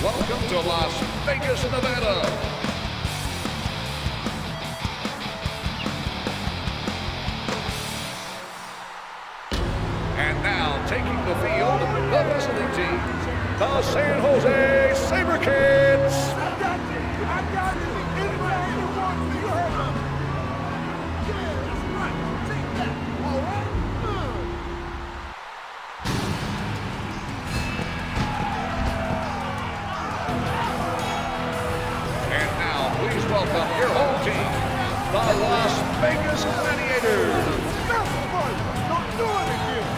Welcome to Las Vegas, Nevada. And now taking the field, the visiting team, the San Jose Sabrecats. I got it. Anybody who wants me, you heard of it. Yeah, that's right. Take that. All right? And now, please welcome your home team, the Las Vegas Gladiators. Don't do it again.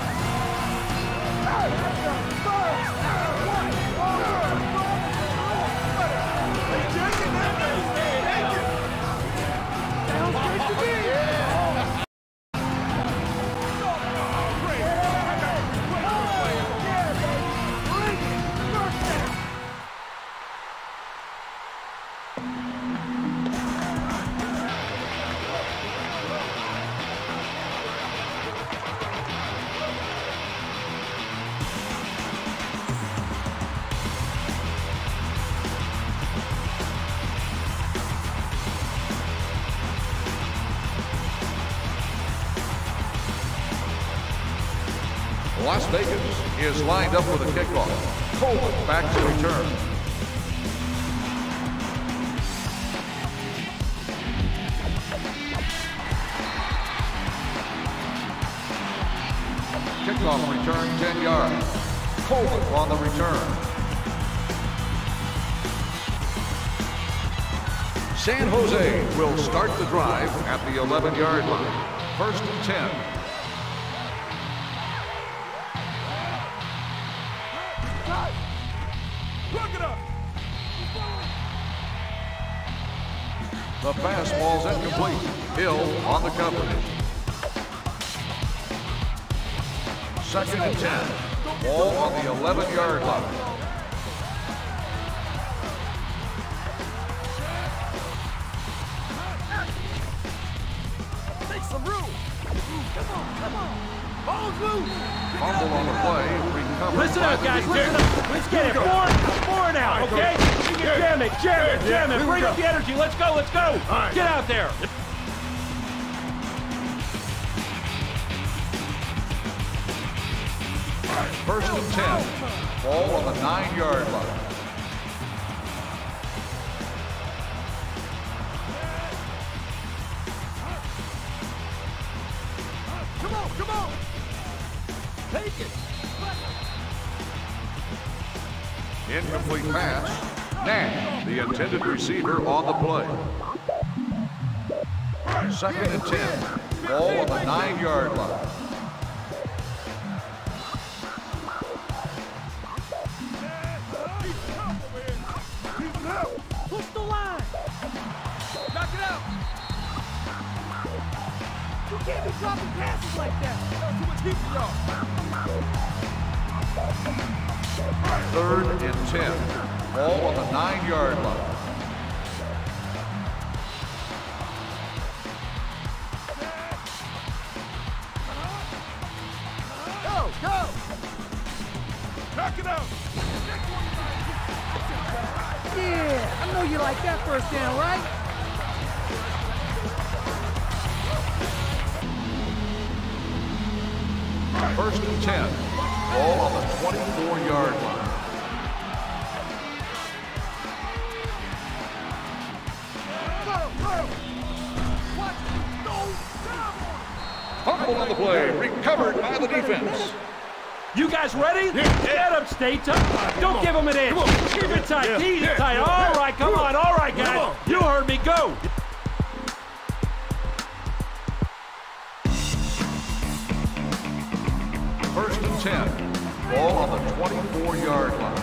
Las Vegas is lined up for the kickoff. Coleman back to return. Kickoff return 10 yards. Coleman on the return. San Jose will start the drive at the 11-yard line. 1st and 10. The fastball's incomplete. Hill on the coverage. 2nd and 10. Ball on the 11-yard line. Make some room. Come on. Ball's loose. Fumble on the play. Recovered. Listen up, guys. Listen up. Let's get it. Four now, okay? Jam it. Bring up the energy. Let's go. Get out there. First and 10. Ball on the 9-yard line. Come on. Take it. Incomplete pass. Nash, the intended receiver, on the play. 2nd and 10. Ball on the 9-yard line. Push the line. Knock it out. You can't be dropping passes like that. Too much heat for y'all. 3rd and 10. Ball on the 9-yard line. Go! Knock it out! Yeah, I know you like that first down, right? First and 10. Ball on the 24-yard line. Fumble on the play, recovered by the defense. You guys ready? Get up, stay tough. Don't give them an inch. Keep it tight. Keep it tight. All right, come on. All right, guys. You heard me. Go. First and 10. Ball on the 24-yard line.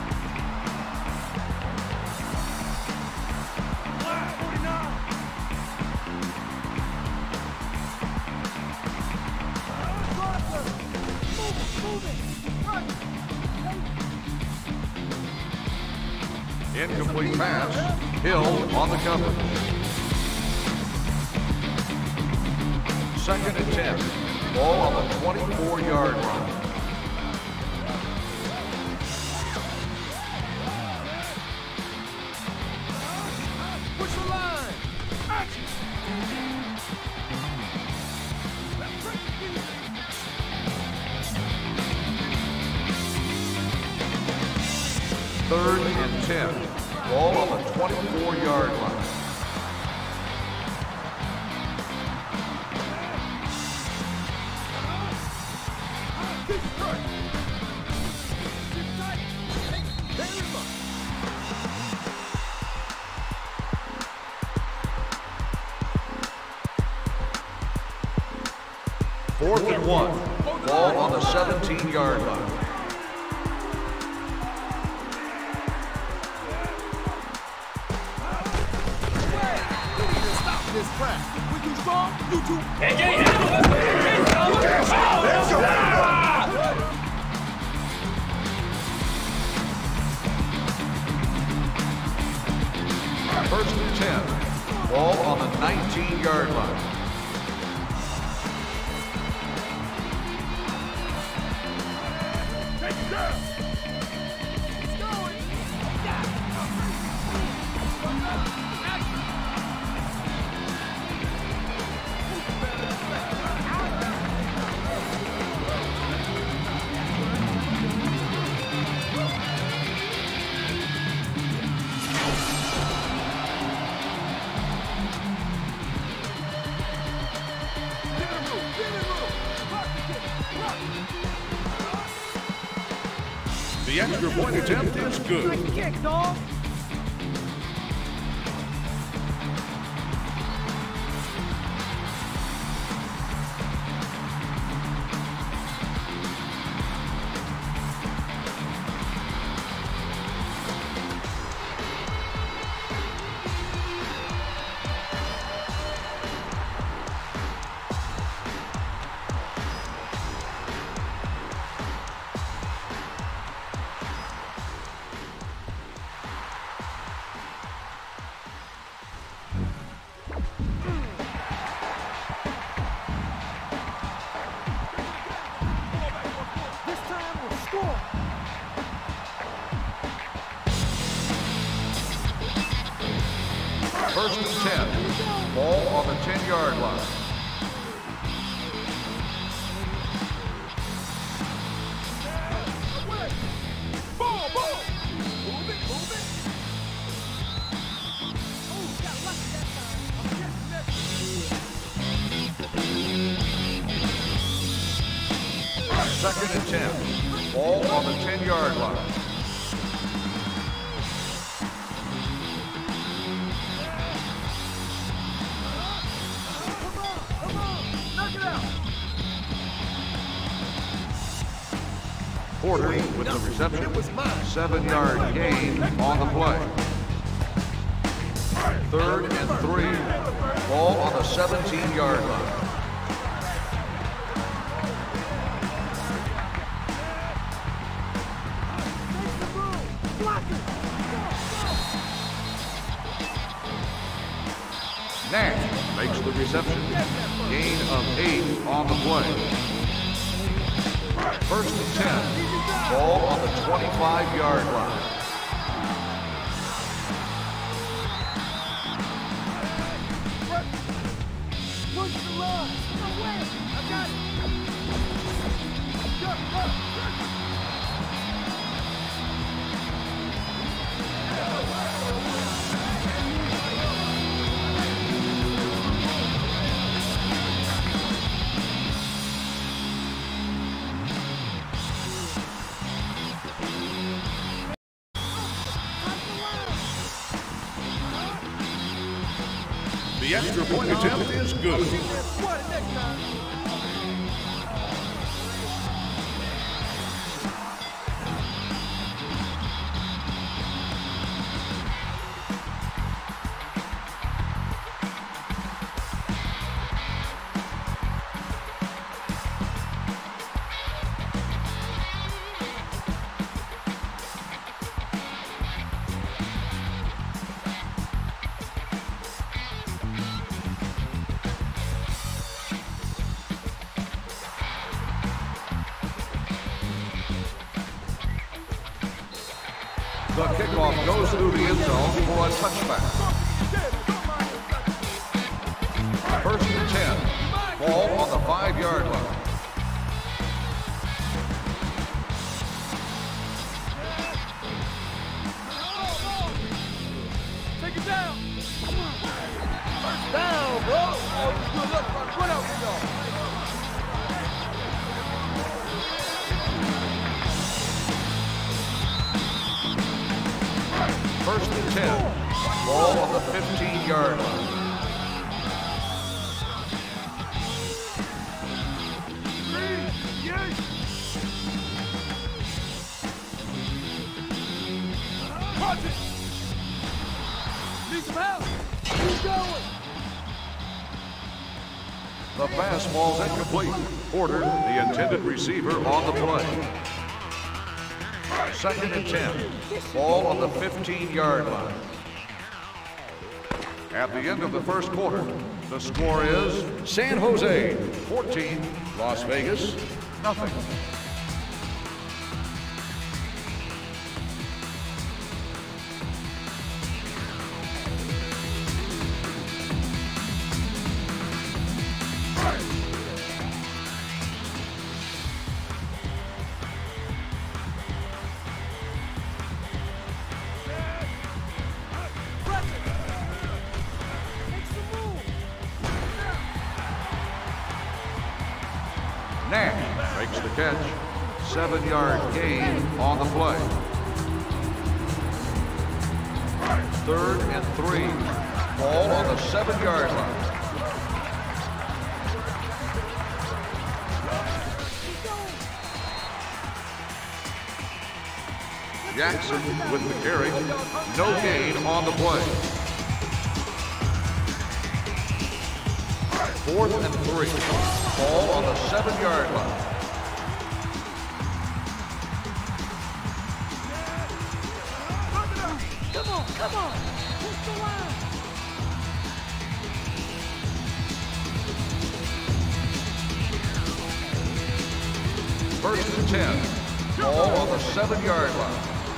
Incomplete pass. Hill on the cover. 2nd and 10. Ball on the 24-yard line. 3rd and 10. Ball on the 24-yard line. Fourth and 1. Ball on the 17-yard line. This crap. When you strong, you too. First and 10. Ball on the 19-yard line. The extra point attempt is good. Good kick, dog. First and 10. Ball on the 10-yard line. Ball. Move it. Oh, got lucky that time. Second and 10. Ball on the 10-yard line. Porter with the reception. 7-yard gain on the play. 3rd and 3. Ball on the 17-yard line. Nash makes the reception. Gain of 8 on the play. First and 10. Ball on the 25-yard line. Push the line. No way. I got it. The extra point attempt is good. The kickoff goes through the end zone for a touchback. First and 10. Ball on the 5-yard line. First and 10. Ball on the 15-yard line. The fastball's incomplete. Porter, the intended receiver, on the play. Second and 10. Ball on the 15-yard line. At the end of the first quarter, the score is San Jose 14, Las Vegas nothing. Nash makes the catch. 7-yard gain on the play. Third and 3. Ball on the 7-yard line. Jackson with the carry. No gain on the play. 4th and 3. Ball on the 7-yard line. Come on. Push the line. First and 10. Ball on the 7-yard line.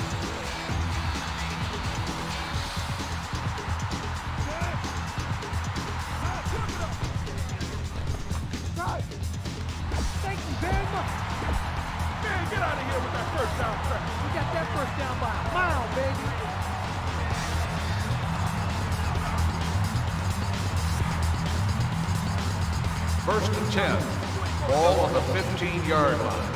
Thank you very much. Man, get out of here with that first down track. We got that first down by a mile, baby. First and 10. Ball on the 15-yard line.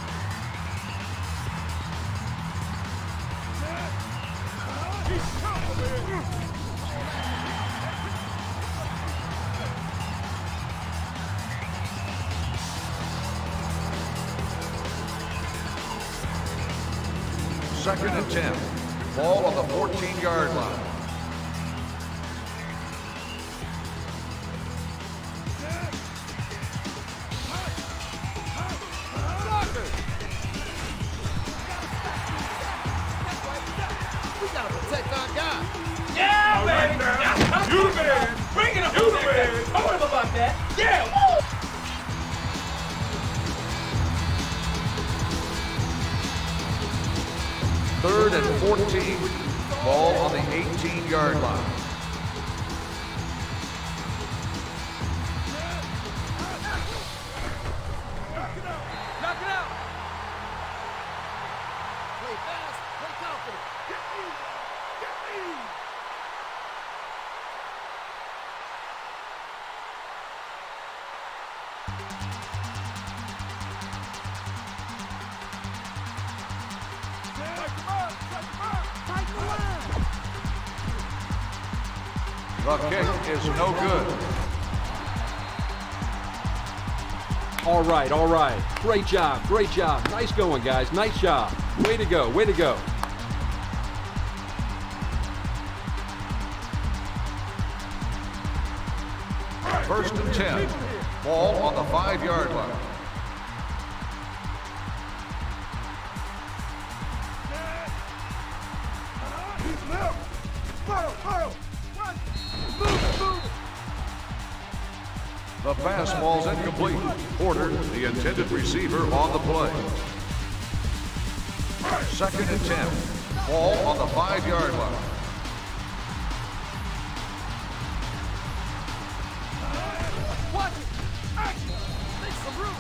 Second and 10. Ball on the 14-yard line. We gotta protect our guy. Yeah, baby. You the man. Bring it up. You the man. Told him about that. Yeah. Woo. Third and 14. Ball on the 18-yard line. Knock it out. Play fast, play confident. Get me. The kick is no good. All right. Great job. Nice going, guys. Nice job. Way to go. First and 10. Ball on the 5-yard line. The fastball's incomplete. Porter, the intended receiver, on the play. Second and 10. Ball on the 5-yard line. Watch it. Action. Make some room.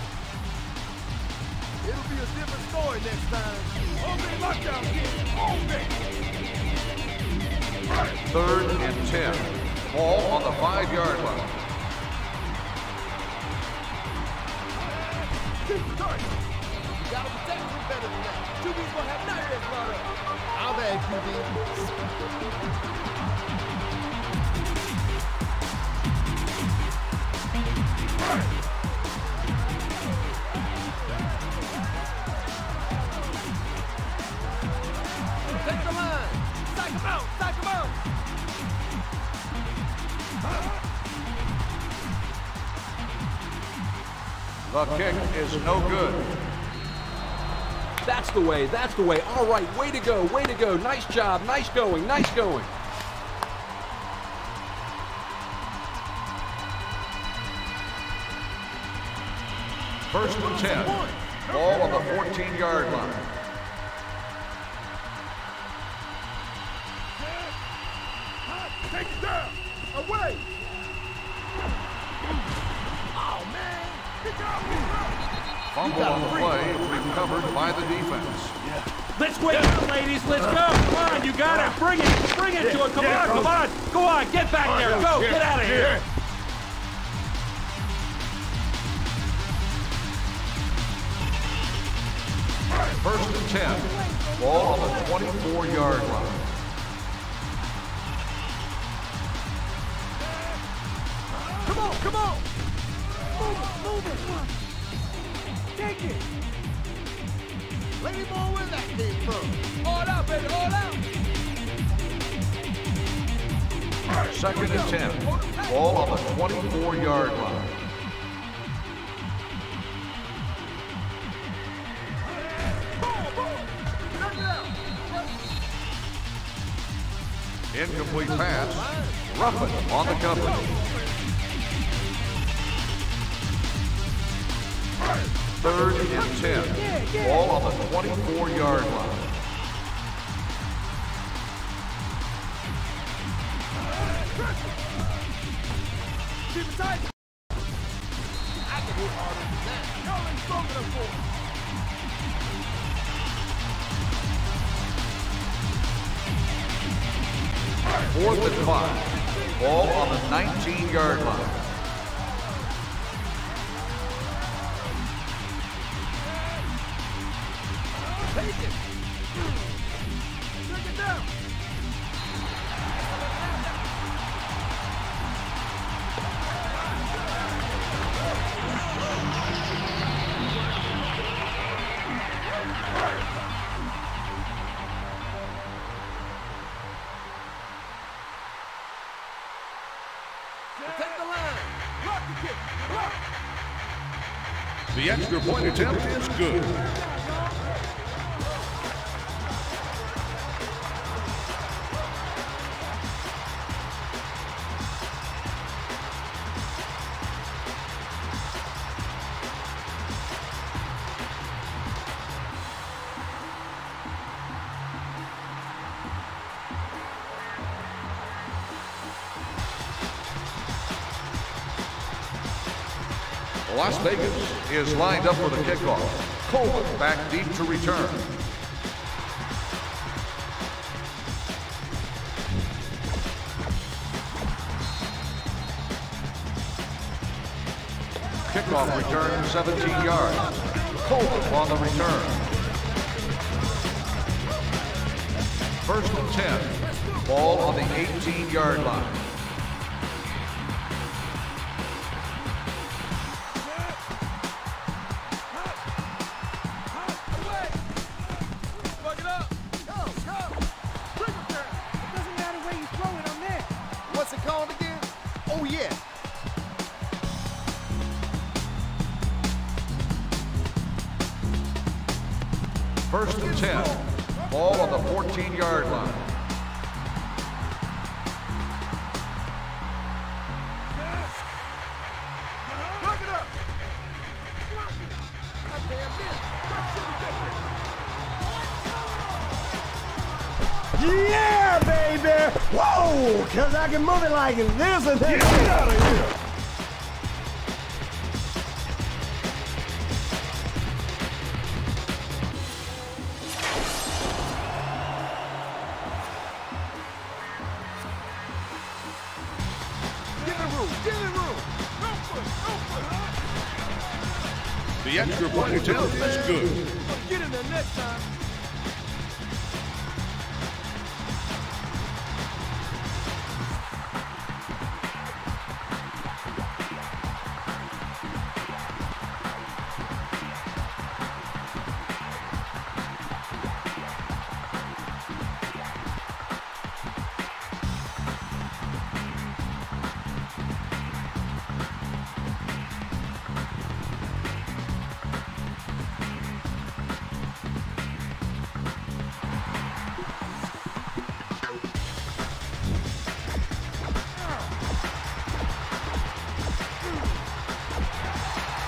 It'll be a different story next time. Okay, lockdown again. Third and 10. Ball on the 5-yard line. You gotta protect him better than that. QB's gonna have nightmares about us. I'll bad QB. Take the line. Psych him out. Psych him out. The kick is no good. That's the way, that's the way. All right, way to go, way to go. Nice job, nice going, nice going. First and 10. Ball on the 14-yard line. Take it down. Away. Oh, man. Get down. Fumble on the play, recovered by the defense. Let's wait, ladies. Let's go. Come on, you got it. Bring it. Bring it to it. Come on, come on. Go on. Get back there. Go. Get out of here. First and 10. Ball on the 24-yard line. Come on, come on. Move it. Take it. Lady ball, where that came from? All out, baby, all out. Second and 10. Ball on the 24-yard line. Incomplete pass. Ruffin on the cover. Third and 10. Ball on the 24-yard line. Keep it tight. I can hit harder than that. Y'all ain't strong enough for it. Fourth and 5. Ball on the 19-yard line. Take it. Take it down. Take the line. Block the kick. Block. The extra point attempt is good. Las Vegas is lined up for the kickoff. Coleman back deep to return. Kickoff return 17 yards. Coleman on the return. First and 10. Ball on the 18-yard line. What's it called again? Oh, yeah. First and 10. Ball on the 14-yard line. Look it up. Yeah, baby! Whoa! Cause I can move it like this and that. Get out of here! Give it room. Give it room. The extra point attempt is good. Get in there next time.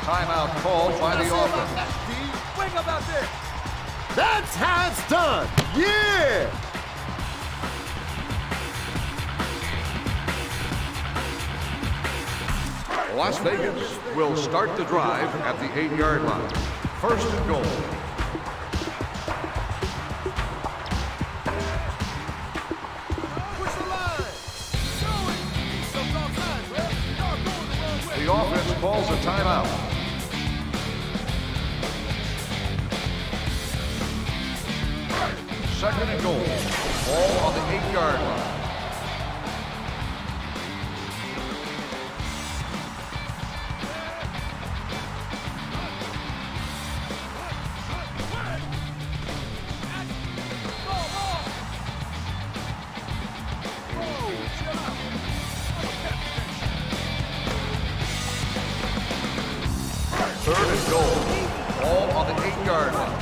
Timeout called by the offense. Wake up out there. That's how it's done. Yeah! Las Vegas will start the drive at the 8-yard line. First and goal. Push the line. Show it. Something's outside, man. Y'all going the wrong way. The offense calls a timeout. Second and goal. Ball on the 8-yard line. Third and goal. Ball on the 8-yard line.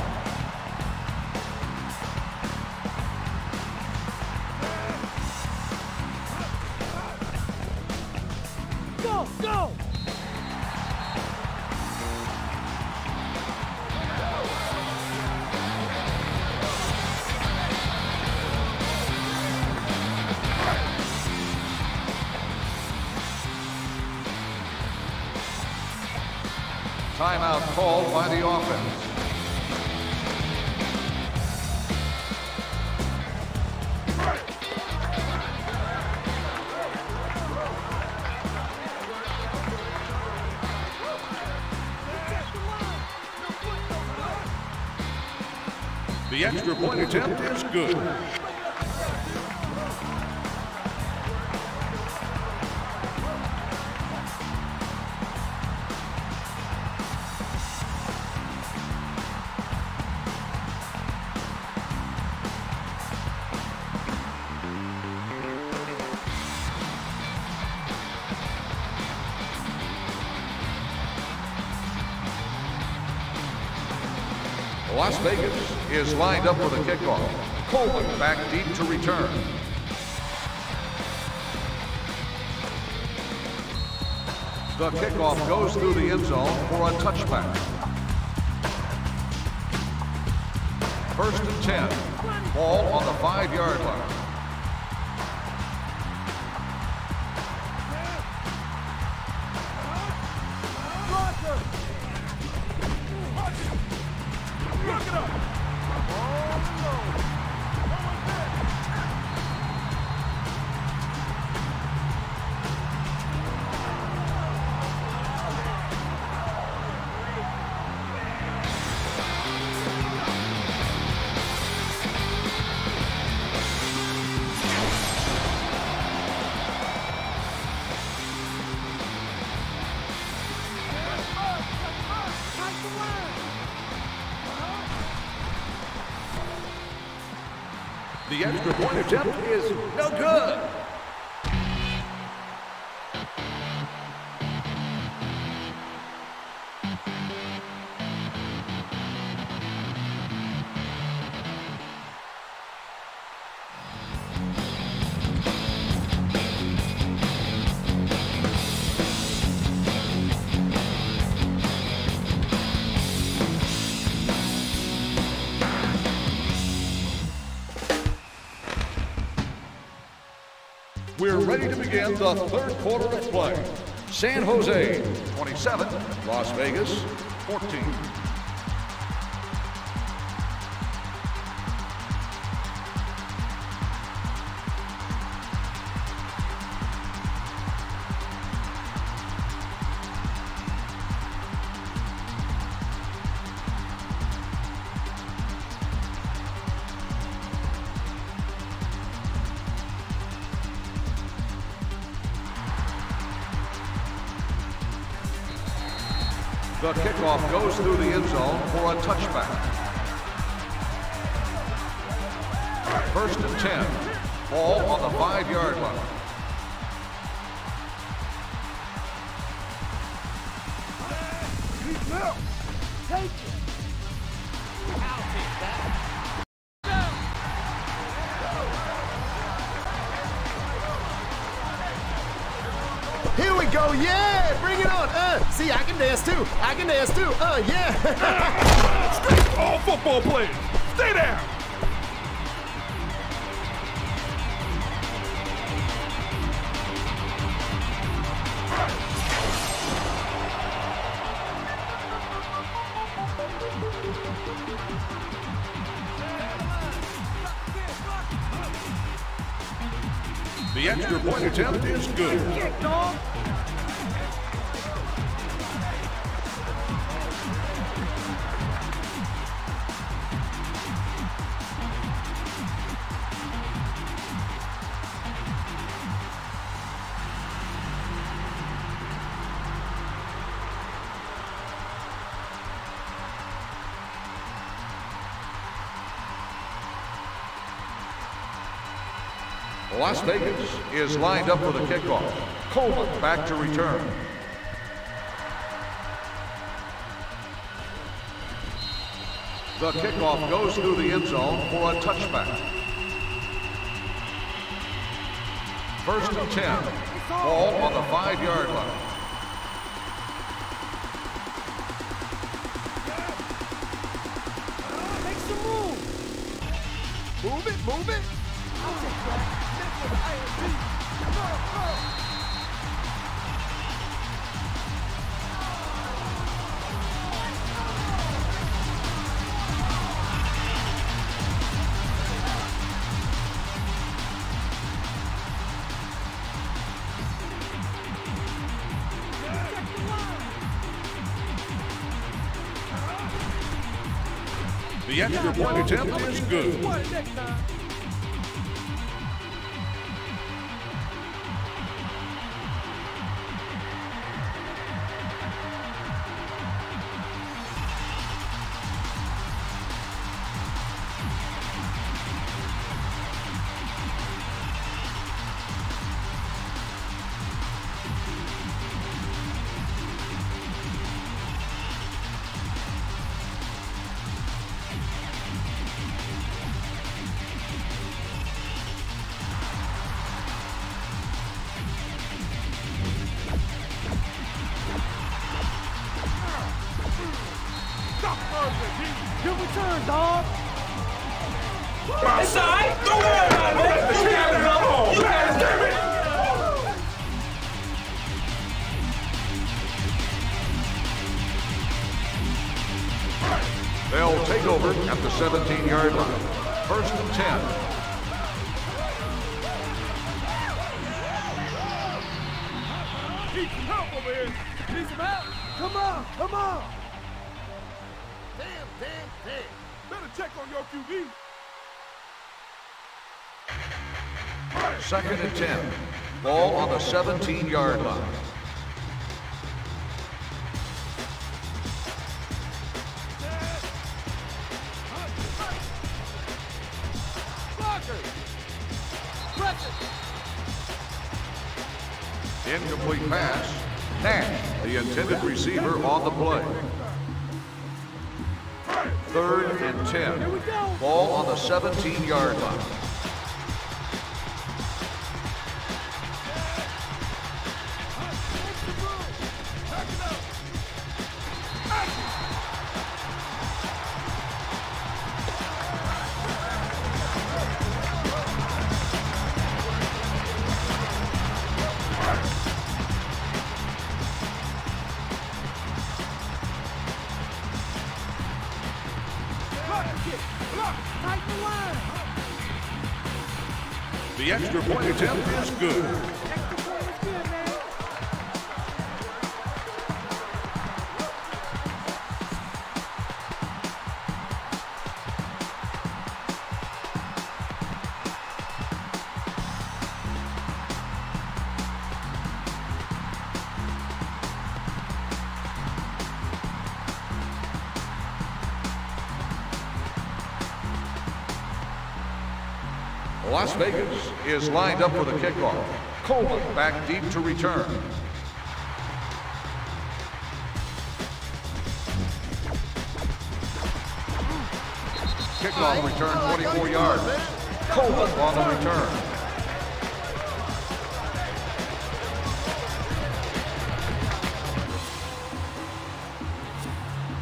Go, go. Timeout called by the offense. The extra point attempt is good. Las Vegas is lined up for the kickoff. Coleman back deep to return. The kickoff goes through the end zone for a touchback. First and 10. Ball on the 5-yard line. The extra point attempt is no good. We're ready to begin the third quarter of play. San Jose, 27, Las Vegas, 14. The kickoff goes through the end zone for a touchback. First and 10. Ball on the 5-yard line. Take it. I'll take that. Here we go, yeah! Bring it on! See, I can dance too! I can dance too! Yeah! Straight all football players! Stay down! The extra point attempt is good. Las Vegas is lined up for the kickoff. Coleman back to return. The kickoff goes through the end zone for a touchback. 1st and 10. Ball on the 5-yard line. Make some room. Move it, move it. I'll take that. Next one, IMB. Go. The extra point attempt is good. Good return, dog. Inside! Don't worry about it, man. You got it all. You got it, damn it. They'll take over at the 17-yard line. 1st and 10. Need some help over here. Need some help. Come on, come on. Damn. Better check on your QB. 2nd and 10. Ball on the 17-yard line. Incomplete pass. Nash, the intended receiver, on the play. 3rd and 10. Ball on the 17-yard line. The extra point attempt is good. Las Vegas is lined up for the kickoff. Coleman back deep to return. Kickoff return 24 yards. Coleman on the return.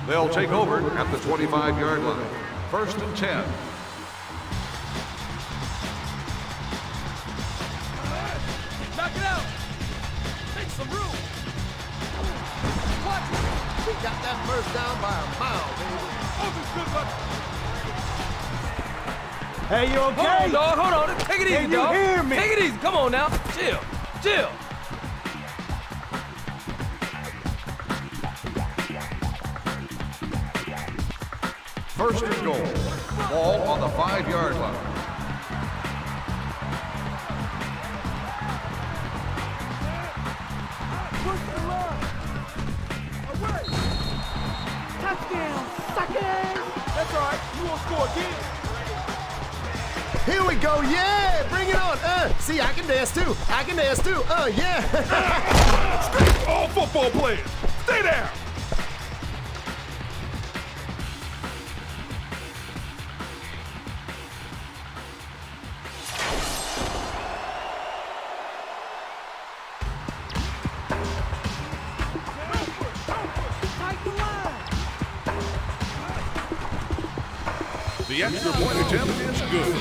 They'll take over at the 25-yard line. 1st and 10. Knock it out. Take some room. Watch it. We got that first down by a mile, baby. Hey, you okay? Hold on, dog. Hold on. Take it easy, Can you dog. hear me? Take it easy. Come on now. Chill. Chill. First and goal. Ball on the 5-yard line. Touchdown, suckers! That's all right. You won't score again. Here we go, yeah! Bring it on! See, I can dance too! I can dance too! Yeah! Straight all football players. Stay there. The extra point attempt is good.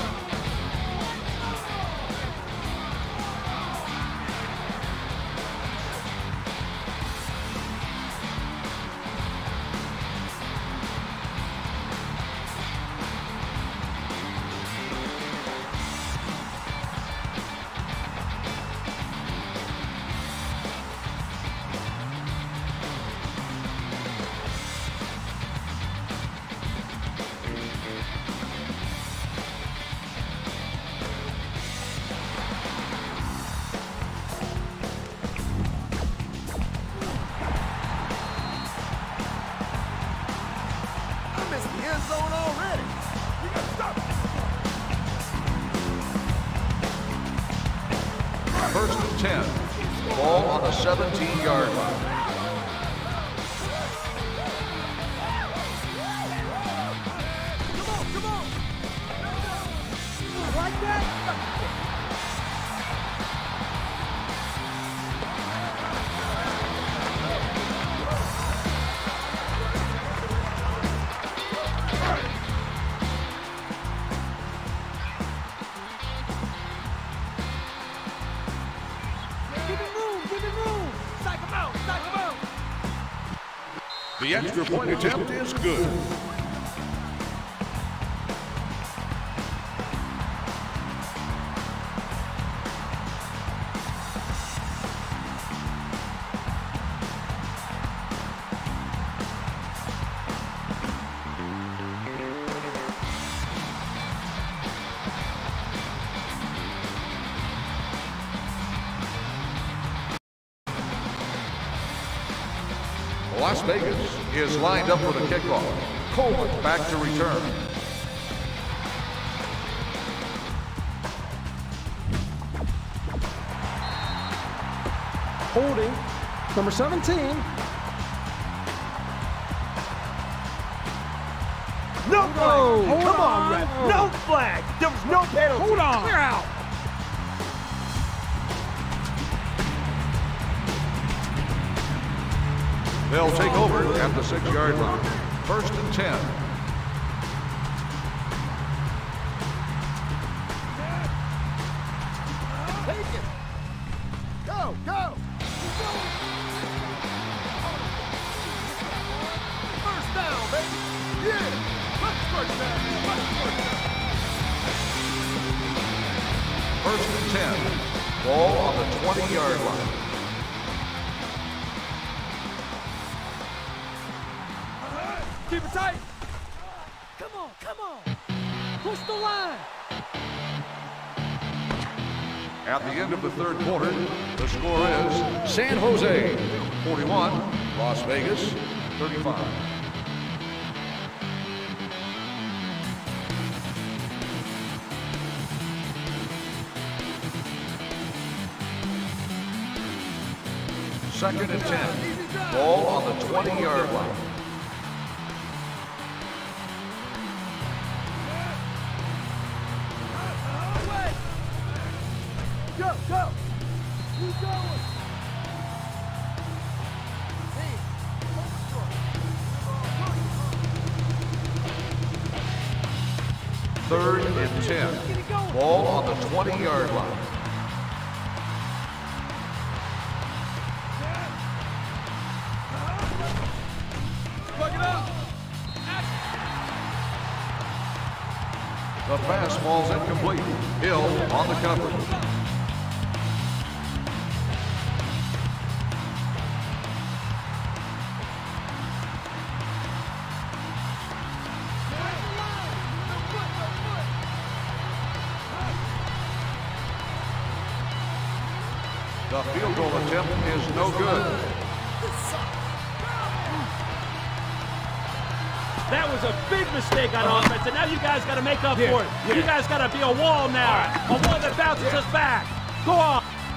First and 10. Ball on the 17-yard line. Come on. Like that. The extra point attempt is good. Las Vegas is lined up for the kickoff. Coleman back to return. Holding, number 17. No flag! Come on, ref! No flag! There was no penalty! Hold on. Clear out! They'll take over at the 6-yard line. First and 10. Take it. Go. First down, baby. Yeah. First down. First and 10. Ball on the 20-yard line. Keep it tight. Come on. Push the line. At the end of the third quarter, the score is San Jose 41, Las Vegas 35. Second and 10. Ball on the 20-yard line. Go. Keep going. Hey, and 10. Ball on the 20-yard line. Plug it up. The pass falls incomplete. Hill on the cover. The field goal attempt is no good. That was a big mistake on offense, and now you guys got to make up for it. You guys got to be a wall now, a wall that bounces us back. Go on.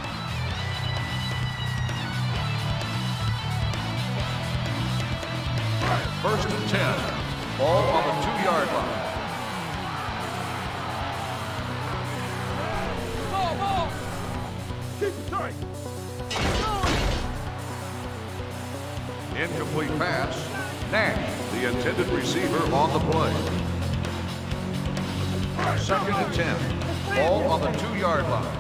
First and 10. Ball on the 2-yard line. Ball. Keep it tight. Incomplete pass. Nash, the intended receiver, on the play. Second and 10. Ball on the 2-yard line.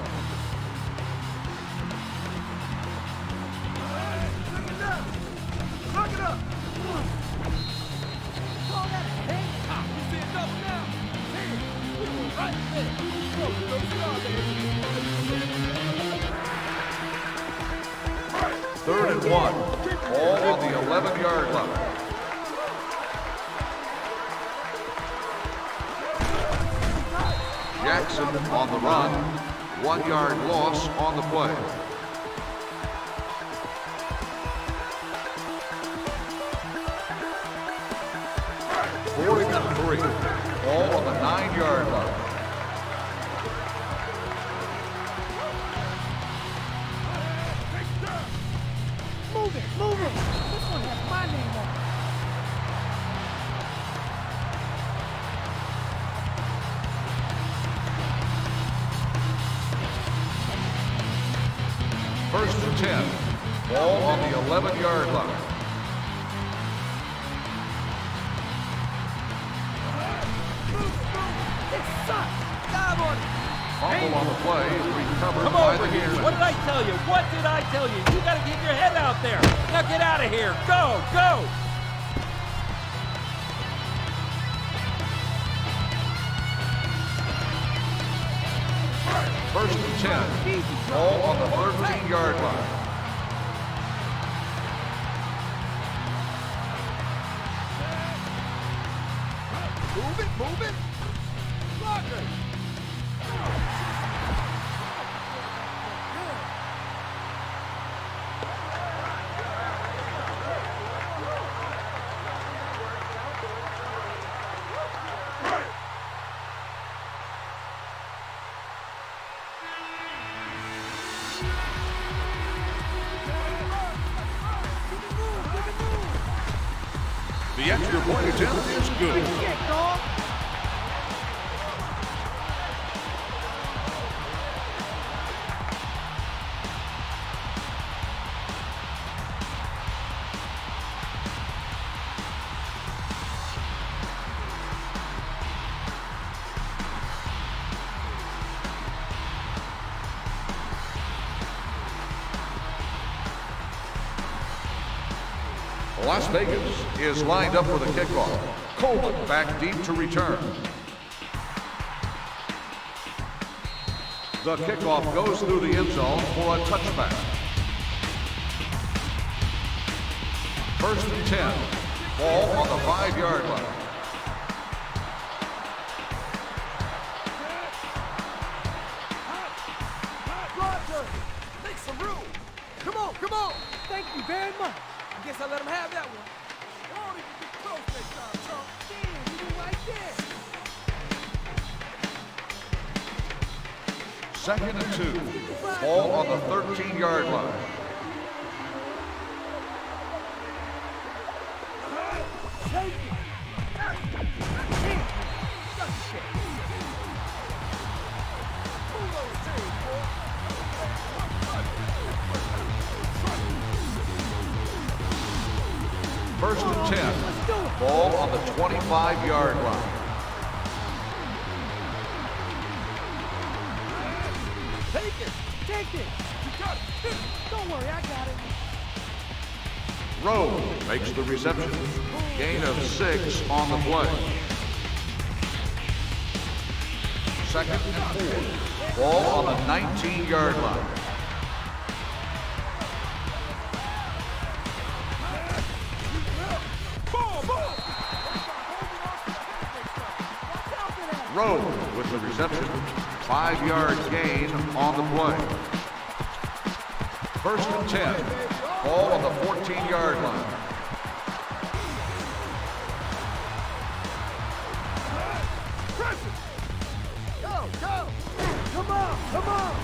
Lock it up. Third and 1. Ball on the 11-yard line. Jackson on the run. 1-yard loss on the play. Fourth and 3. Ball on the 9-yard line. Move it. This one has my name on it. First and 10. Ball on the 11-yard line. Fumble on the play is recovered Come by over the here. defense. What did I tell you? What did I tell you? You got to get your head out there. Now get out of here. Go. First and 10. Ball on the 13-yard line. Move it. Blocker. The extra point attempt is good. Las Vegas is lined up for the kickoff. Coleman back deep to return. The kickoff goes through the end zone for a touchback. First and 10. Ball on the 5-yard line. Roger, make some room. Come on. Thank you very much. Guess I let him have that one. Oh, you get close next time, chump. Damn, you do like that. Second and 2. Ball on the 13-yard line. Take it. Move over to him, boy. First and 10. Ball on the 25-yard line. Take it. You got it. Don't worry, I got it. Rowe makes the reception. Gain of 6 on the play. 2nd and 4. Ball on the 19-yard line. Rowe with the reception. 5-yard gain on the play. 1st and 10. Ball on the 14-yard line. Go, go. Come on, come on.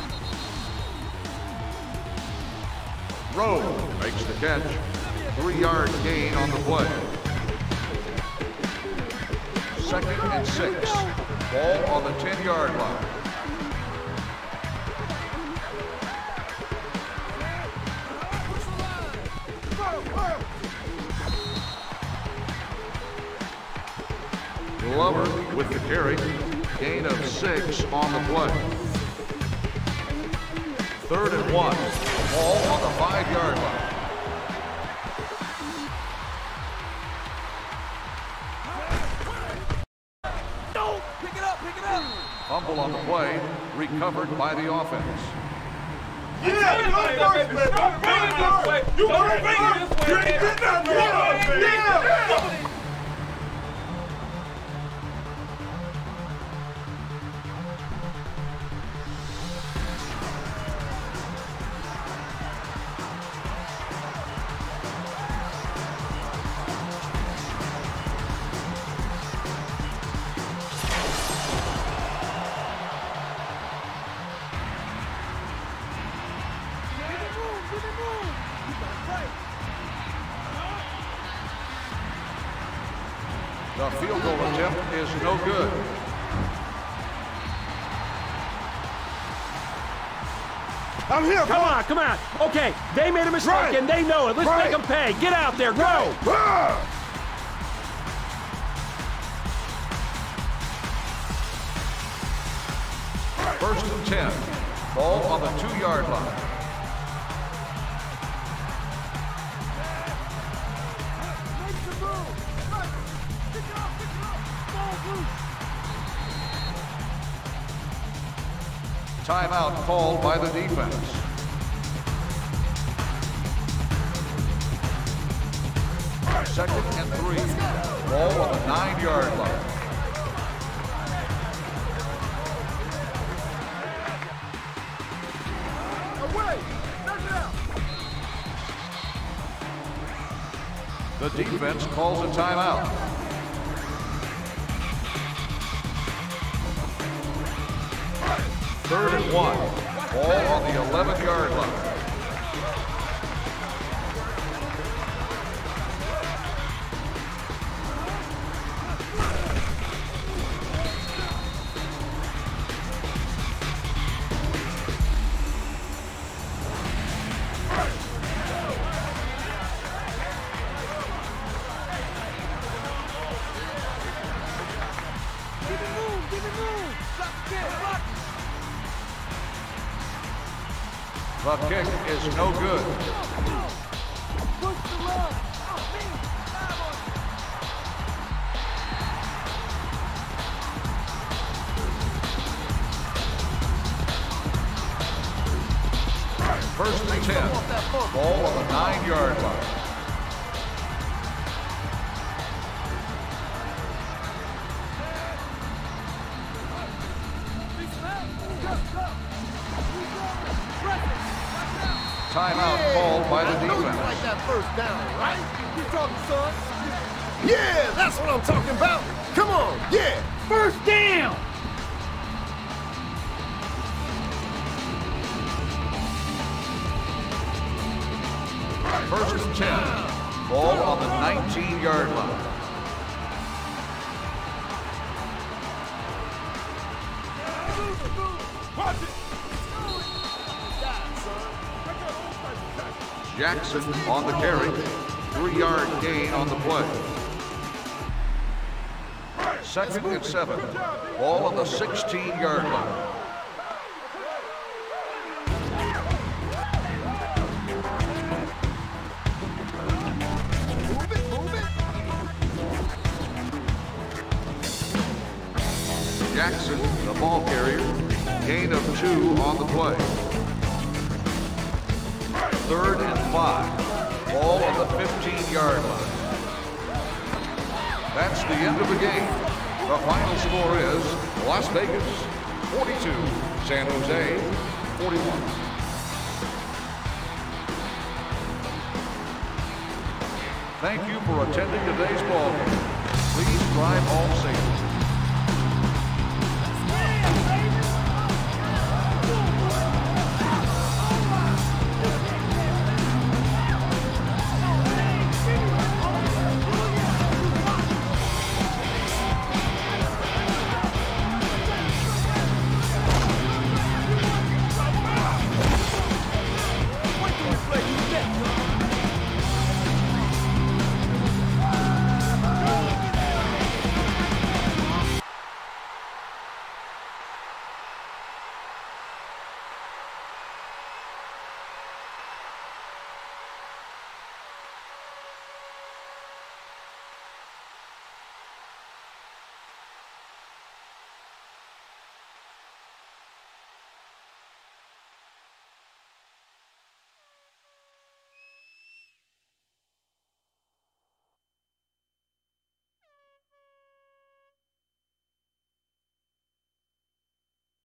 Rowe makes the catch. 3-yard gain on the play. 2nd and 6. Ball on the 10-yard line. Glover with the carry. Gain of 6 on the play. 3rd and 1. Ball on the 5-yard line. Pick it up, pick it up. Fumble on the play. Recovered by the offense. Yeah, go first, man. Bring it this way. You bring it this way. You ain't getting out there. Yeah. The field goal attempt is no good. I'm here. Come on, come on. Okay, they made a mistake and they know it. Let's make them pay. Get out there, go. First and 10. Ball on the 2-yard line. Timeout called by the defense. Second and 3. Ball on the 9-yard line. Away. Knock it out. The defense calls a timeout. Third and 1. Ball on the 11-yard line. Give it room, give it room. Block, get, block. The kick is no good. Push the run. Oh, me. Dive on it. First and 10. Ball on the 9-yard line. Timeout called by the defense. You like that first down, right? You talking, son? Yeah, that's what I'm talking about. Come on, yeah. First down. First and 10. Ball on the 19-yard line. Watch it. Jackson on the carry. 3-yard gain on the play. Second and 7. Ball on the 16-yard line. Gain of 2 on the play. 3rd and 5. Ball on the 15-yard line. That's the end of the game. The final score is Las Vegas 42, San Jose 41. Thank you for attending today's ball game. Please drive home safely.